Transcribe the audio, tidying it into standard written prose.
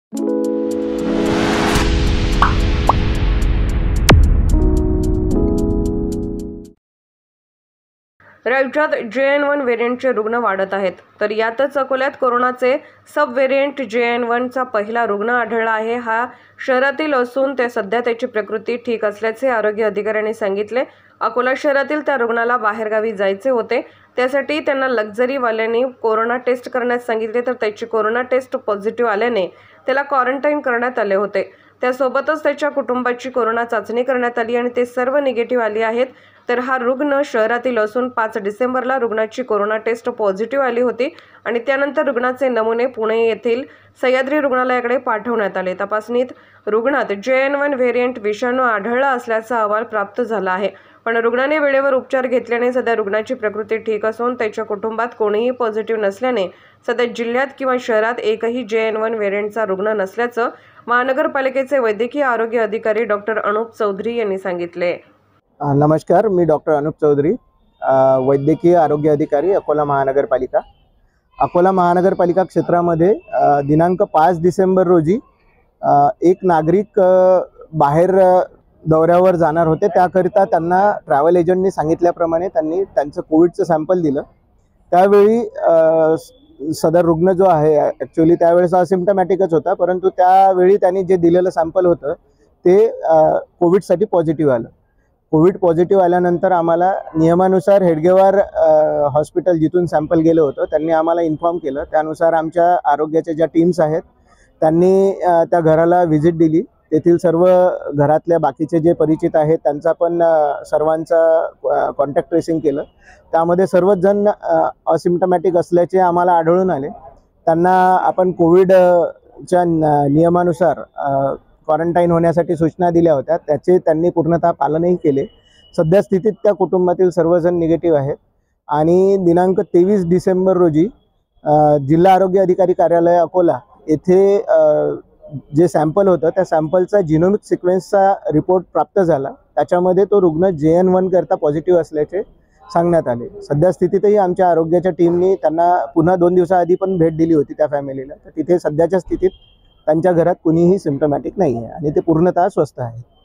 राज्यात JN1 व्हेरियंटचे रुग्ण वाढत आहेत, तर यातच अकोल्यात कोरोनाचे सब व्हेरियंट JN1 चा पहिला रुग्ण आढळला आहे। हा शहरातील असून ते सध्या त्याची प्रकृती ठीक असल्याचे आरोग्य अधिकाऱ्यांनी सांगितले। अकोला शहरातील त्या रुग्णाला बाहेरगावी जायचे होते, त्यासाठी त्यांना लक्झरी वाल्यांनी कोरोना टेस्ट करण्यास सांगितले, तर त्याची कोरोना टेस्ट पॉझिटिव्ह आल्याने त्याला क्वारंटाईन करण्यात आले होते। त्यासोबतच त्याच्या कुटुंबाची कोरोना चाचणी करण्यात आली आणि ते सर्व निगेटिव्ह आली आहेत। तर हा रुग्ण शहरातील असून 5 डिसेंबरला रुग्णाची कोरोना टेस्ट पॉझिटिव्ह आली होती आणि त्यानंतर रुग्णाचे नमुने पुणे येथील सह्याद्री रुग्णालयाकडे पाठवण्यात आले। तपासणीत रुग्णात JN1 व्हेरियंट विषाणू आढळला असल्याचा अहवाल प्राप्त झाला आहे, पण रुग्णाने वेळेवर उपचार घेतल्याने सध्या रुग्णाची प्रकृती ठीक असून त्याच्या कुटुंबात कोणीही पॉझिटिव्ह नसल्याने सध्या जिल्ह्यात किंवा शहरात एकही JN1 व्हेरियंटचा रुग्ण नसल्याचं महानगरपालिकेचे वैद्यकीय आरोग्य अधिकारी डॉक्टर अनुप चौधरी यांनी सांगितले। नमस्कार, मी डॉक्टर अनुप चौधरी, वैद्यकीय आरोग्य अधिकारी, अकोला महानगरपालिका। अकोला महानगरपालिका क्षेत्रामध्ये दिनांक 5 डिसेंबर रोजी एक नागरिक बाहेर दौऱ्यावर जाणार होते। त्याकरिता त्यांना ट्रॅव्हल एजंटनी सांगितल्याप्रमाणे त्यांनी त्यांचं कोविडचं सॅम्पल दिलं। त्यावेळी सदर रुग्ण जो आहे ॲक्च्युअली त्यावेळेस असिम्प्टमॅटिकच होता, परंतु त्यावेळी त्यांनी जे दिलेलं सॅम्पल होतं ते कोविडसाठी पॉझिटिव्ह आलं। कोविड पॉझिटिव्ह आल्यानंतर आम्हाला नियमानुसार हेडगेवार हॉस्पिटल जिथून सॅम्पल गेलं होतं त्यांनी आम्हाला इन्फॉर्म केलं। त्यानुसार आमच्या आरोग्याच्या ज्या टीम्स आहेत त्यांनी त्या घराला व्हिजिट दिली। तेथील सर्व घरातल्या बाकीचे जे परिचित आहेत त्यांचा पण सर्वांचा कॉन्टॅक्ट ट्रेसिंग केलं। त्यामध्ये सर्वच जण असिम्प्टमॅटिक असल्याचे आम्हाला आढळून आले। त्यांना आपण कोविडच्या नियमानुसार क्वारंटाईन होण्यासाठी सूचना दिल्या होत्या, त्याचे त्यांनी पूर्णतः पालनही केले। सध्या स्थितीत त्या कुटुंबातील सर्वजण निगेटिव्ह आहेत आणि दिनांक 23 डिसेंबर रोजी जिल्हा आरोग्य अधिकारी कार्यालय अकोला येथे जे सॅम्पल होतं त्या सॅम्पलचा जिनोमिक सिक्वेन्सचा रिपोर्ट प्राप्त झाला। त्याच्यामध्ये तो रुग्ण JN1 करता पॉझिटिव्ह असल्याचे सांगण्यात आले। सध्या स्थितीतही आमच्या आरोग्याच्या टीमनी त्यांना पुन्हा 2 दिवसाआधी पण भेट दिली होती त्या फॅमिलीला, तर तिथे सध्याच्या स्थितीत त्यांच्या घरात कुणीही सिम्प्टमॅटिक नाही आहे आणि ते पूर्णतः स्वस्थ आहेत।